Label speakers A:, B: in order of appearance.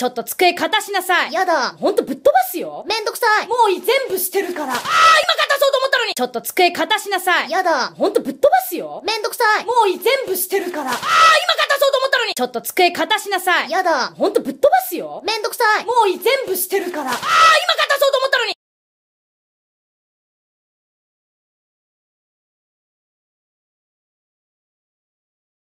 A: ちょっと机片しなさい。
B: やだ。
A: ほんとぶっ飛ばすよ。
B: めんどくさい。
A: もういい、全部してるから。今片そうと思ったのに。ちょっと机片しなさい。
B: やだ。
A: ほんとぶっ飛ばすよ。
B: めんどくさい。
A: もういい、全部してるから。今片そうと思ったのに。ちょっと机片しなさい。
B: やだ。
A: ほんとぶっ飛ばすよ。
B: めんどくさい。
A: もういい、全部してるから。今片そうと思ったのに。